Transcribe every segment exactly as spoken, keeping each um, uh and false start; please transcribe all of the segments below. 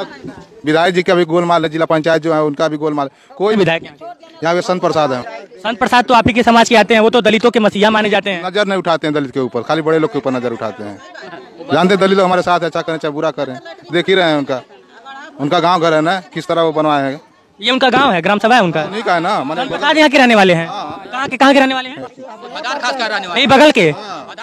विधायक जी का भी गोलमाल है, जिला पंचायत जो है उनका भी गोलमाल है। कोई विधायक यहाँ पे संत प्रसाद है। संत प्रसाद तो आप ही के समाज के आते हैं, वो तो दलितों के मसीहा माने जाते हैं। नजर नहीं उठाते हैं दलित के ऊपर, खाली बड़े लोग के ऊपर नजर उठाते हैं। जानते दलित लोग हमारे साथ अच्छा करें चाहे बुरा करें, देख ही रहे हैं उनका उनका गाँव घर है ना, किस तरह वो बनवाए हैं। ये उनका गांव है, ग्राम सभा है उनका, नहीं का है ना। संत प्रसाद यहाँ के रहने वाले हैं। कहाँ के कहाँ के रहने वाले हैं? यही बगल के।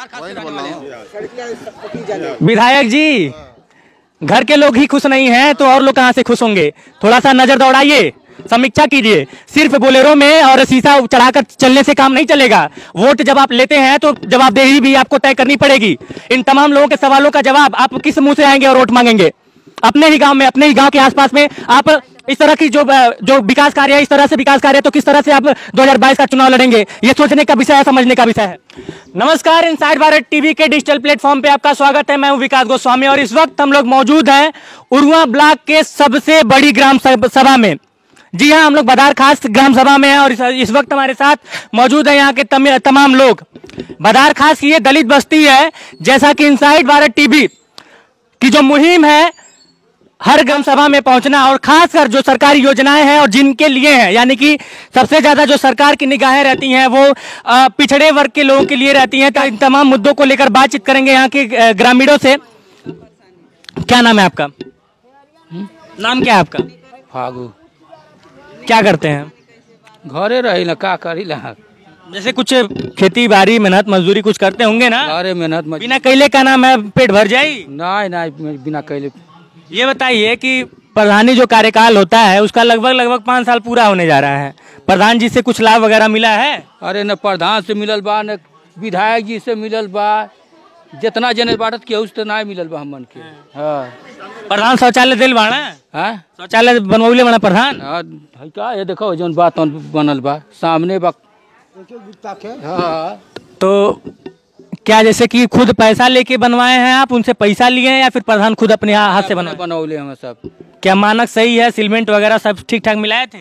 विधायक जी, घर के लोग ही खुश नहीं हैं तो और लोग कहाँ से खुश होंगे? थोड़ा सा नजर दौड़ाइए, समीक्षा कीजिए। सिर्फ बोलेरो में और शीशा चढ़ाकर चलने से काम नहीं चलेगा। वोट जब आप लेते हैं तो जवाबदेही भी आपको तय करनी पड़ेगी। इन तमाम लोगों के सवालों का जवाब आप किस मुंह से आएंगे और वोट मांगेंगे? अपने ही गांव में, अपने ही गांव के आसपास में आप इस तरह की जो जो विकास कार्य है, इस तरह से विकास कार्य है, तो किस तरह से आप दो हज़ार बाईस का चुनाव लड़ेंगे? ये सोचने का विषय है, समझने का विषय है। नमस्कार, इनसाइड भारत टीवी के डिजिटल प्लेटफॉर्म पे आपका स्वागत है। मैं हूं विकास गोस्वामी और इस वक्त हम लोग मौजूद हैं उरुआ ब्लॉक के सबसे बड़ी ग्राम सभा में। जी हाँ, हम लोग बदार खास ग्राम सभा में हैं और इस, इस वक्त हमारे साथ मौजूद है यहाँ के तम, तमाम लोग। बदार खास की ये दलित बस्ती है। जैसा कि इनसाइड भारत टीवी की जो मुहिम है हर ग्राम सभा में पहुंचना और खासकर जो सरकारी योजनाएं हैं और जिनके लिए हैं, यानी कि सबसे ज्यादा जो सरकार की निगाहें रहती हैं वो आ, पिछड़े वर्ग के लोगों के लिए रहती हैं। तो इन तमाम मुद्दों को लेकर बातचीत करेंगे यहाँ के ग्रामीणों से। क्या नाम है आपका? नाम क्या है आपका? फागू। क्या करते हैं? घरे रही ना, का करी ला। जैसे कुछ खेती बाड़ी मेहनत मजदूरी कुछ करते होंगे ना? अरे मेहनत मजदूरी बिना कैले का नाम है पेट भर जाई? नहीं नहीं, बिना कैले। ये बताइए कि प्रधानी जो कार्यकाल होता है उसका लगभग लगभग पाँच साल पूरा होने जा रहा है। प्रधान जी से कुछ लाभ वगैरह मिला है? अरे न प्रधान से मिलल बा, न विधायक जी से मिलल बा। जितना जने बाटत के उस ना मिलल बा हमन के। हाँ, प्रधान शौचालय दिल बाड़ा? हाँ, शौचालय बनवले बना प्रधान? हाँ, का ये देखो जौन बात बनल बा सामने बा। हाँ, तो क्या जैसे कि खुद पैसा लेके बनवाए हैं आप, उनसे पैसा लिए हैं, या फिर प्रधान खुद अपने हाथ से बनवाए? बनौले हम सब। क्या मानक सही है? सीमेंट वगैरह सब ठीक ठाक मिलाए थे?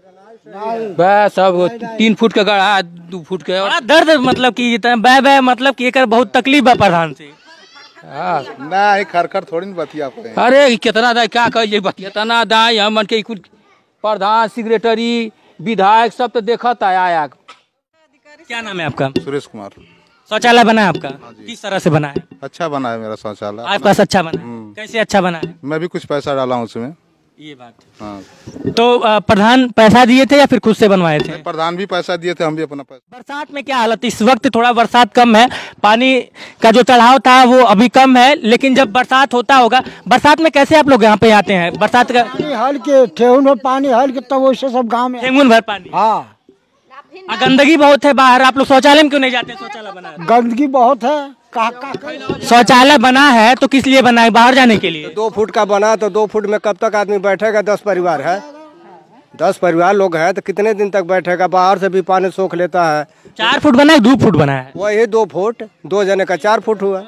बस सब तीन फुट का गढ़ा, दो फुट का। बड़ा दर्द मतलब कि बह बह मतलब कि एक बहुत तकलीफ है प्रधान से। हाँ ना, खरखर थोड़ी बतिया। अरे कितना दाई क्या कहिए, कितना दाई हमन के कुछ प्रधान सेक्रेटरी विधायक सब तो देखत आया। क्या नाम है आपका? सुरेश कुमार। शौचालय बना है आपका? किस तरह से बना है? अच्छा बना है मेरा शौचालय। आपका अच्छा बना है? कैसे अच्छा बना है? मैं भी कुछ पैसा डाला हूँ उसमें। ये बात। हाँ। तो प्रधान पैसा दिए थे या फिर खुद से बनवाए थे? प्रधान भी पैसा दिए थे, हम भी अपना पैसा। बरसात में क्या हालत? इस वक्त थोड़ा बरसात कम है, पानी का जो चढ़ाव था वो अभी कम है, लेकिन जब बरसात होता होगा, बरसात में कैसे आप लोग यहाँ पे आते हैं? बरसात का हल के ठेहुन में पानी हल के तब वैसे सब गाँव में ठेहुन भर पानी। हाँ, गंदगी बहुत है बाहर। आप लोग शौचालय में क्यों नहीं जाते? शौचालय बना है, गंदगी बहुत है। शौचालय बना है तो किस लिए बना है? बाहर जाने के लिए। दो फुट का बना तो दो फुट में कब तक आदमी बैठेगा? दस परिवार है, दस परिवार लोग है तो कितने दिन तक बैठेगा? बाहर से भी पानी सोख लेता है। चार फुट बना है, दो फुट बना है? वही दो फुट, दो जने का चार फुट हुआ।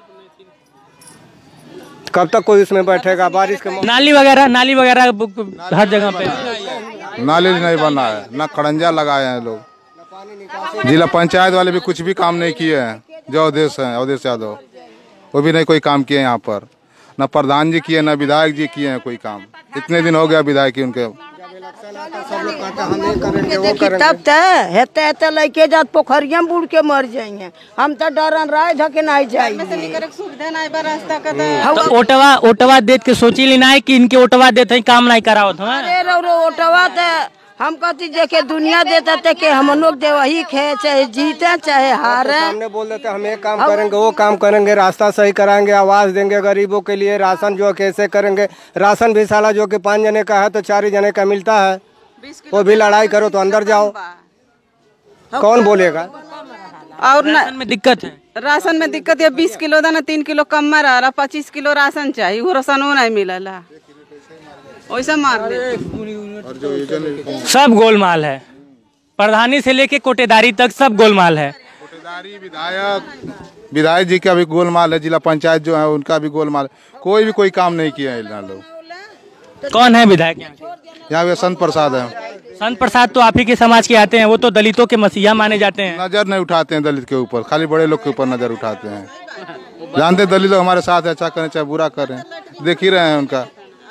कब तक कोई इसमें बैठेगा? बारिश के नाली वगैरह, नाली वगैरह हर जगह पे नाली नहीं बना है, ना खड़ंजा लगाए हैं लोग। जिला पंचायत वाले भी कुछ भी काम नहीं किए हैं। जो अवधेश है, अवधेश यादव, वो भी नहीं कोई काम किए यहाँ पर। न प्रधान जी किए, न विधायक जी किए हैं कोई काम। इतने दिन हो गया विधायक की उनके। तब हेते हेते लेके जात पोखरिया में बुड़ के मर जाएंगे। हम तो डरन राय धके नहीं जाएंगे। तो ओटवा ओटवा देत के सोची लेना है कि इनके ओटवा देते ही काम नहीं करा होता है। अरे रो ओटवा तो हम कहती देखे दुनिया देता थे कि हम लोग दे वही खे, चाहे जीते चाहे हारे। हमने बोल देते हम एक काम करेंगे, वो काम करेंगे, रास्ता सही कराएंगे, आवाज देंगे गरीबों के लिए, राशन जो कैसे करेंगे। राशन भी साला जो कि पाँच जने का है तो चार ही जने का मिलता है। वो भी लड़ाई करो तो अंदर जाओ, कौन बोलेगा? और राशन में दिक्कत है। राशन में दिक्कत है। बीस किलो दाना तीन किलो कम में रहा, पच्चीस किलो राशन चाहिए, वो राशन वो नहीं मिला। वैसा मार दे। सब गोलमाल है, प्रधानी से लेके कोटेदारी तक सब गोलमाल है। कोटेदारी विधायक विधायक जी का भी गोलमाल है, जिला पंचायत जो है उनका भी गोलमाल है। कोई भी कोई काम नहीं किया है लोग। कौन है विधायक यहाँ पे? संत प्रसाद है। संत प्रसाद तो आप ही के समाज के आते हैं, वो तो दलितों के मसीहा माने जाते हैं। नजर नहीं उठाते हैं दलित के ऊपर, खाली बड़े लोग के ऊपर नजर उठाते हैं। जानते दलित लोग हमारे साथ अच्छा करें चाहे बुरा करें, देख ही रहे हैं उनका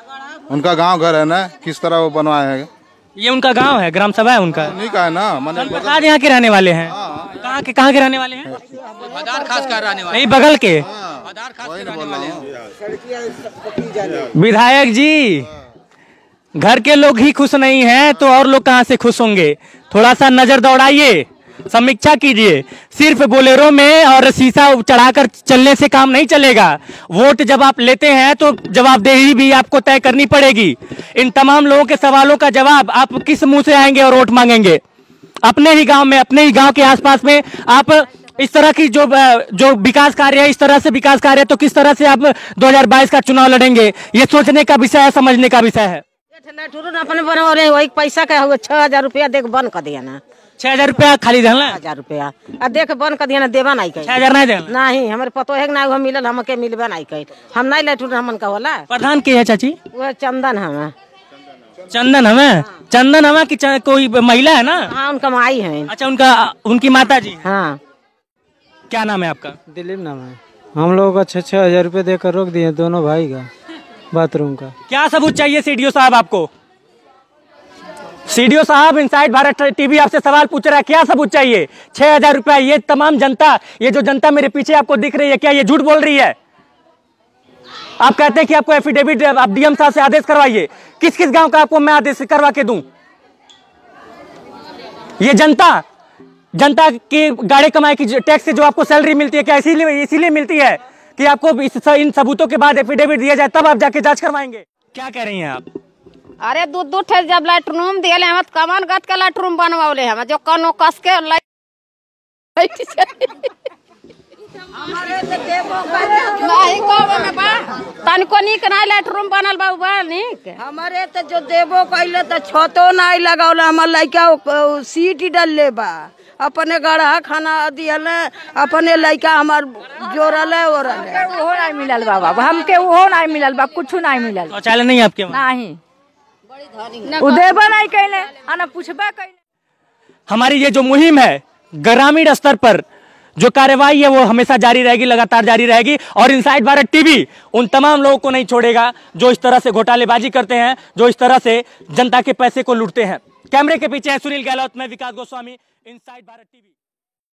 उनका गांव घर है ना, किस तरह वो बनवाए हैं। ये उनका गांव है, ग्राम सभा है उनका। नहीं का है ना, मैंने प्रसाद यहाँ के रहने वाले हैं। कहाँ के कहाँ के रहने वाले हैं? आधार खास कर रहने वाले नहीं, बगल के आधार खास कर रहने वाले हैं। विधायक जी, घर के लोग ही खुश नहीं हैं तो और लोग कहाँ से खुश होंगे? थोड़ा सा नजर दौड़ाइए, समीक्षा कीजिए। सिर्फ बोलेरो में और शीशा चढ़ाकर चलने से काम नहीं चलेगा। वोट जब आप लेते हैं तो जवाबदेही भी आपको तय करनी पड़ेगी। इन तमाम लोगों के सवालों का जवाब आप किस मुंह से आएंगे और वोट मांगेंगे? अपने ही गांव में, अपने ही गांव के आसपास में आप इस तरह की जो जो विकास कार्य है, इस तरह से विकास कार्य, तो किस तरह से आप दो हज़ार बाईस का चुनाव लड़ेंगे? ये सोचने का विषय है, समझने का विषय है। अपने बना रहे वही पैसा का हुआ छह हजार रुपया देख बंद कर दिया ना। छह हजार रुपया खाली देना, हजार रुपया आ देख बंद कर दिया ना, देवा नहीं छह हजार नहीं देना। नहीं, हमारे पतो है ना वो मिलल, हमके मिलबे नहीं कहीं। हम नहीं लेटूर हमन का होला। प्रधान के है चाची? वो चंदन हमें चंदन हमें चंदन हमें कि च- कोई महिला है ना? हाँ, उनका माई है। अच्छा, उनका उनकी माता जी। हाँ, क्या नाम है आपका? दिलीप नाम है। हम लोगों का छह छह हजार रूपए देकर रोक दिए दोनों भाई का बाथरूम का। क्या सबूत चाहिए सीडीओ साहब आपको? सीडीओ साहब, इनसाइड भारत टीवी आपसे सवाल पूछ रहा है, क्या सबूत चाहिए? छह हजार रुपया, ये तमाम जनता, ये जो जनता मेरे पीछे आपको दिख रही है, क्या ये झूठ बोल रही है? आप कहते हैं कि आपको एफिडेविट, आप डीएम साहब से आदेश करवाइए। किस किस गांव का आपको मैं आदेश करवा के दूं? ये जनता जनता की गाड़ी कमाई की टैक्स से जो आपको सैलरी मिलती है, क्या इसीलिए इसीलिए मिलती है कि आपको इस, इन सबूतों के बाद एफिडेविट दिया जाए, तब आप जाके जांच करवाएंगे? क्या कह रही हैं आप? अरे दू दू ठे जब लेटरूम दिए हम कमन गत के लेटरूम बनवाले हम जो कनो कस के लाइट नहीं कहबे में बा तनिको नीक नहीं लेटरूम बनल बा बा नीक। हमारे तो जो देबो कइले तो छतो नहीं लगावले। हमार लइका सीट डलले बा, अपने गढ़ा खाना दियल, अपने लइका हमार जोड़ले ओरले। ओहो नहीं मिलल बा बाबा, हमके ओहो नहीं मिलल बा, कुछ नहीं मिलल। शौचालय नहीं आपके वहाँ? नहीं, उ देबो नहीं कइले आ ना पूछबे कइले। हमारी ये जो मुहिम है ग्रामीण स्तर पर, जो कार्रवाई है वो हमेशा जारी रहेगी, लगातार जारी रहेगी। और इनसाइड भारत टीवी उन तमाम लोगों को नहीं छोड़ेगा जो इस तरह से घोटालेबाजी करते हैं, जो इस तरह से जनता के पैसे को लूटते हैं। कैमरे के पीछे है सुनील गहलोत, मैं विकास गोस्वामी, इनसाइड भारत टीवी।